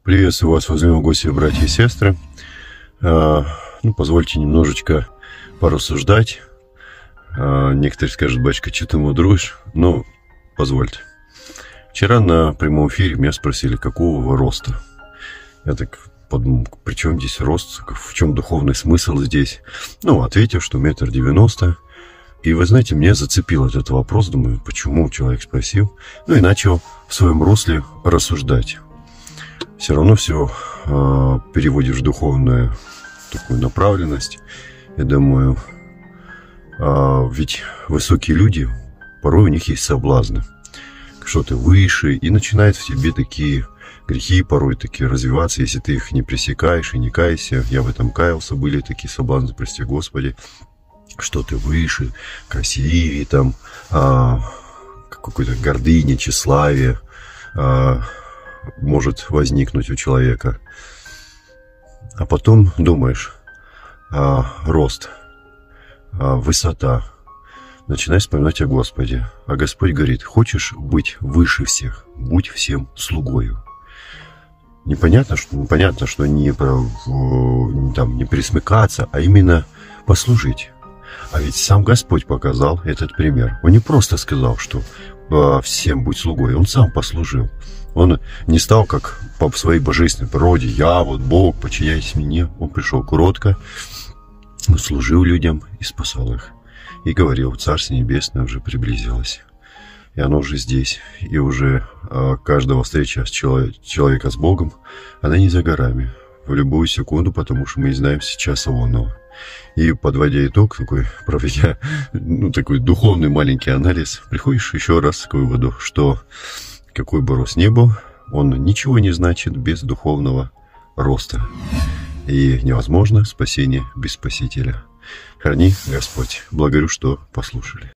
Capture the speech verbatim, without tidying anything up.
Приветствую вас, уважаемые гости, братья и сестры. А, ну, позвольте немножечко порассуждать. А, некоторые скажут: батюшка, что ты мудруешь? Ну, позвольте. Вчера на прямом эфире меня спросили, какого вы роста. Я так подумал, при чем здесь рост, в чем духовный смысл здесь? Ну, ответил, что метр девяносто. И вы знаете, меня зацепил этот вопрос. Думаю, почему человек спросил? Ну и начал в своем русле рассуждать. Все равно все э, переводишь в духовную такую направленность. Я думаю, э, ведь высокие люди, порой у них есть соблазны. Что-то выше, и начинают в себе такие грехи порой такие развиваться, если ты их не пресекаешь и не каешься. Я в этом каялся, были такие соблазны, прости Господи. Что ты выше, красивее, там, а, какой-то гордыня, тщеславие а, может возникнуть у человека. А потом думаешь, а, рост, а, высота. Начинаешь вспоминать о Господе. А Господь говорит: хочешь быть выше всех, будь всем слугою. Непонятно, что, непонятно, что не, там, не присмыкаться, а именно послужить. А ведь сам Господь показал этот пример. Он не просто сказал, что э, всем будь слугой. Он сам послужил. Он не стал, как по своей божественной природе: я вот Бог, подчиняйтесь мне. Он пришел кротко, служил людям и спасал их. И говорил: Царство Небесное уже приблизилось. И оно уже здесь. И уже э, каждого встреча с человек, человека с Богом, она не за горами. В любую секунду, потому что мы не знаем сейчас онного. И подводя итог, такой, проведя ну, такой духовный маленький анализ, приходишь еще раз к выводу, что какой бы рост ни был, он ничего не значит без духовного роста. И невозможно спасение без Спасителя. Храни Господь. Благодарю, что послушали.